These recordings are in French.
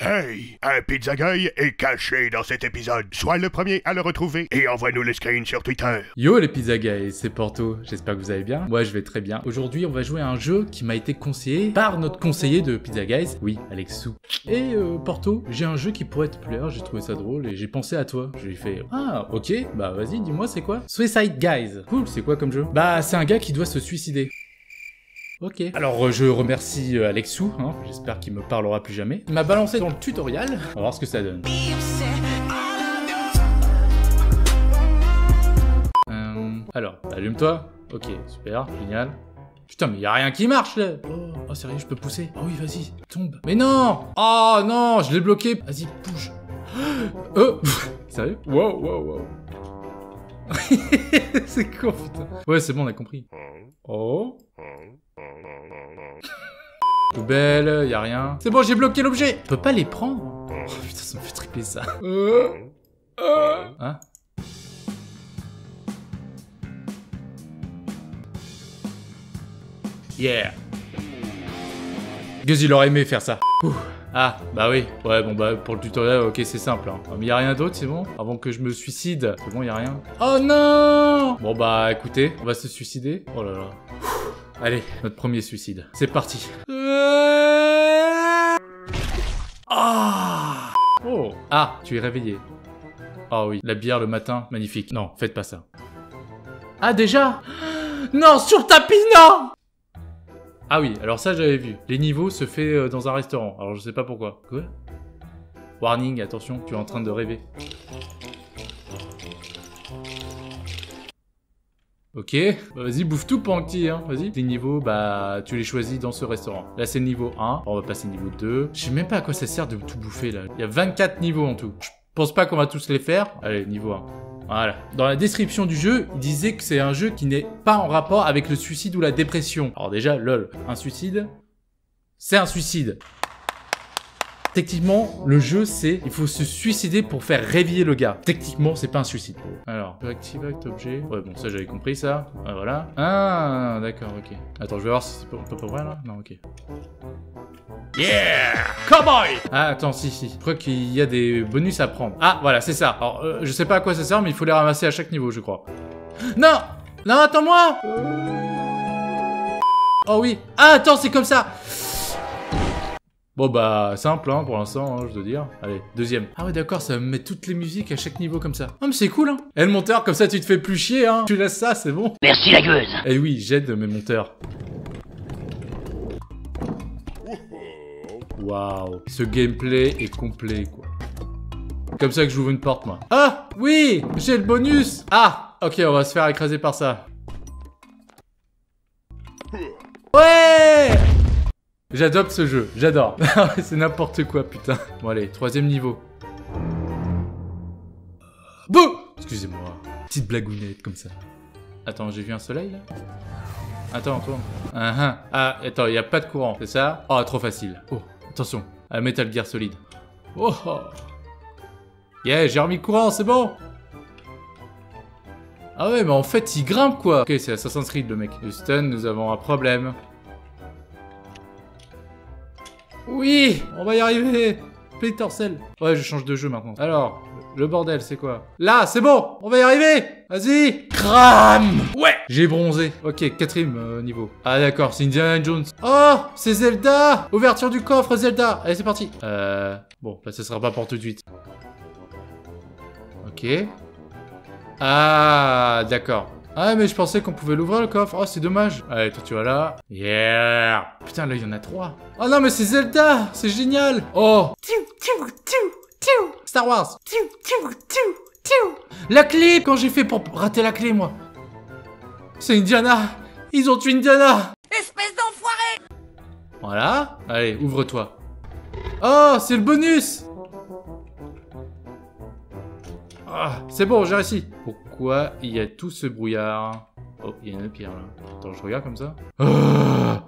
Hey! Un Pizza Guy est caché dans cet épisode. Sois le premier à le retrouver et envoie-nous le screen sur Twitter. Yo les Pizza Guys, c'est Porto, j'espère que vous allez bien. Moi je vais très bien. Aujourd'hui on va jouer à un jeu qui m'a été conseillé par notre conseiller de Pizza Guys, oui, Alexou. Et Porto, j'ai un jeu qui pourrait te plaire, j'ai trouvé ça drôle et j'ai pensé à toi. Je lui ai fait, ah ok, bah vas-y dis-moi c'est quoi? Suicide Guys. Cool, c'est quoi comme jeu? Bah c'est un gars qui doit se suicider. Ok. Alors je remercie Alexou, hein, j'espère qu'il me parlera plus jamais. Il m'a balancé dans le tutoriel, on va voir ce que ça donne. Alors, allume-toi. Ok, super, génial. Putain, mais y'a rien qui marche là. Oh sérieux, je peux pousser? Oh oui, vas-y, tombe. Mais non! Oh non, je l'ai bloqué. Vas-y, bouge. Sérieux? Wow. C'est con, putain. Ouais, c'est bon, on a compris. Oh. Poubelle, y'a rien. C'est bon, j'ai bloqué l'objet. Je peux pas les prendre. Oh putain, ça me fait triper ça. Hein? Yeah. Gus, il aurait aimé faire ça. Ouh. Ah, bah oui. Ouais, bon, bah, pour le tutoriel, ok, c'est simple. Hein. Mais y'a rien d'autre, c'est bon? Avant que je me suicide. C'est bon, y'a rien? Oh non! Bon, bah, écoutez, on va se suicider. Oh là là. Allez, notre premier suicide. C'est parti. Ah! Oh! Ah, tu es réveillé. Ah oui, la bière le matin, magnifique. Non, faites pas ça. Ah, déjà? Non, sur le tapis, non! Ah oui, alors ça j'avais vu. Les niveaux se fait dans un restaurant. Alors je sais pas pourquoi. Quoi? Warning, attention, tu es en train de rêver. Ok, bah, vas-y, bouffe tout Panky, hein, vas-y. Les niveaux, bah, tu les choisis dans ce restaurant. Là, c'est le niveau 1, on va passer au niveau 2. Je sais même pas à quoi ça sert de tout bouffer, là. Il y a 24 niveaux en tout. Je pense pas qu'on va tous les faire. Allez, niveau 1. Voilà. Dans la description du jeu, il disait que c'est un jeu qui n'est pas en rapport avec le suicide ou la dépression. Alors déjà, lol, un suicide, c'est un suicide. Techniquement, le jeu, c'est il faut se suicider pour faire réveiller le gars. Techniquement, c'est pas un suicide. Alors, activer objet. Ouais, bon, ça j'avais compris ça. Ah, voilà. Ah, d'accord, ok. Attends, je vais voir si on peut pas ouvrir là. Non, ok. Yeah! Cowboy! Ah, attends, si. Je crois qu'il y a des bonus à prendre. Ah, voilà, c'est ça. Alors, je sais pas à quoi ça sert, mais il faut les ramasser à chaque niveau, je crois. Non! Non, attends-moi! Oh oui. Ah, attends, c'est comme ça! Bon bah simple hein, pour l'instant, hein, je dois dire. Allez, deuxième. Ah ouais d'accord, ça me met toutes les musiques à chaque niveau comme ça. Ah mais c'est cool hein. Et le monteur, comme ça tu te fais plus chier hein. Tu laisses ça, c'est bon. Merci la gueuse. Eh oui, j'aide mes monteurs. Waouh, ce gameplay est complet quoi. Comme ça que j'ouvre une porte moi. Ah oui, j'ai le bonus. Ah, ok, on va se faire écraser par ça. Ouais! J'adopte ce jeu, j'adore. C'est n'importe quoi, putain. Bon allez, troisième niveau. Bouh! Excusez-moi. Petite blagounette comme ça. Attends, j'ai vu un soleil là? Attends, tourne. Ah, attends, il n'y a pas de courant, c'est ça? Oh, trop facile. Oh, attention. Ah, Metal Gear Solid. Oh! Yeah, j'ai remis le courant, c'est bon! Ah ouais, mais en fait, il grimpe quoi. Ok, c'est Assassin's Creed le mec. Houston, nous avons un problème. Oui, on va y arriver. Splinter Cell. Ouais, je change de jeu maintenant. Alors, le bordel, c'est quoi? Là, c'est bon, on va y arriver. Vas-y. Crame. Ouais, j'ai bronzé. Ok, quatrième niveau. Ah d'accord, c'est Indiana Jones. Oh, c'est Zelda. Ouverture du coffre, Zelda. Allez, c'est parti. Bon, bah, ça sera pas pour tout de suite. Ok. Ah, d'accord. Ah mais je pensais qu'on pouvait l'ouvrir le coffre. Oh c'est dommage. Allez toi tu vas là. Yeah. Putain là il y en a 3. Oh non mais c'est Zelda. C'est génial. Oh. Star Wars. La clé. Quand j'ai fait pour rater la clé moi. C'est Indiana. Ils ont tué Indiana. Espèce d'enfoiré. Voilà. Allez ouvre-toi. Oh c'est le bonus. Ah, c'est bon, j'ai réussi. Pourquoi il y a tout ce brouillard? Oh, il y a une pierre là. Attends, je regarde comme ça. Ah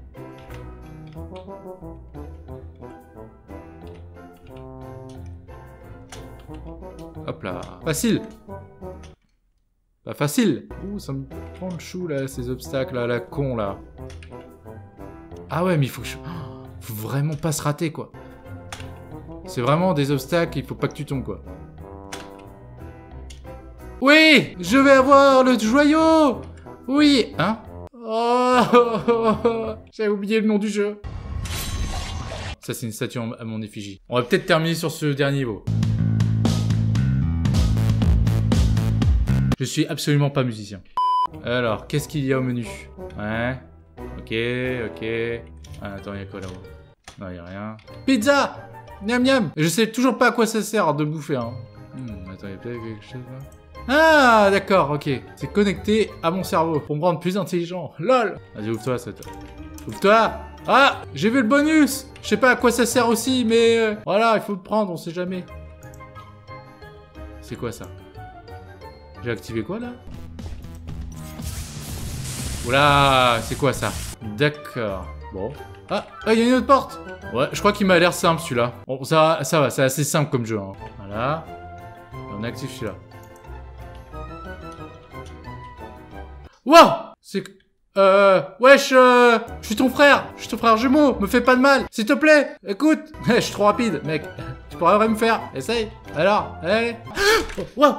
hop là. Facile. Pas facile. Ouh, ça me prend le chou là, ces obstacles là, la con là. Ah ouais, mais il faut que je... faut vraiment pas se rater quoi. C'est vraiment des obstacles, il faut pas que tu tombes, quoi. Oui, je vais avoir le joyau. Oui, hein? Oh, j'avais oublié le nom du jeu. Ça, c'est une statue à mon effigie. On va peut-être terminer sur ce dernier niveau. Je suis absolument pas musicien. Alors, qu'est-ce qu'il y a au menu? Ouais. Ok, ok. Ah, attends, il y a quoi là-haut? Non, il y a rien. Pizza! Miam miam! Je sais toujours pas à quoi ça sert de bouffer, hein. Attends, il y a peut-être quelque chose là. Ah, d'accord, ok. C'est connecté à mon cerveau pour me rendre plus intelligent. LOL! Vas-y, ouvre-toi, ça. Ouvre-toi! Ah! J'ai vu le bonus! Je sais pas à quoi ça sert aussi, mais voilà, il faut le prendre, on sait jamais. C'est quoi ça? J'ai activé quoi là? Oula, c'est quoi ça? D'accord. Bon. Ah, il y a une autre porte! Ouais, je crois qu'il m'a l'air simple celui-là. Bon, ça va, c'est assez simple comme jeu. Hein. Voilà. On active celui-là. Wow! C'est... Wesh, je suis ton frère! Je suis ton frère jumeau! Me fais pas de mal! S'il te plaît! Écoute! Je suis trop rapide, mec! Tu pourrais rien me faire! Essaye! Alors, allez! Wow!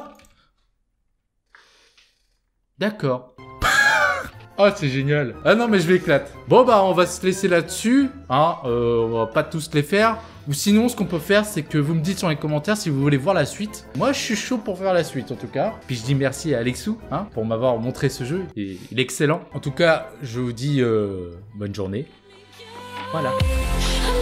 D'accord. Oh, c'est génial. Ah non, mais je m'éclate. Bon, bah, on va se laisser là-dessus. Hein, on va pas tous les faire. Ou sinon, ce qu'on peut faire, c'est que vous me dites sur les commentaires si vous voulez voir la suite. Moi, je suis chaud pour faire la suite, en tout cas. Puis je dis merci à Alexou, hein, pour m'avoir montré ce jeu. Et il est excellent. En tout cas, je vous dis bonne journée. Voilà.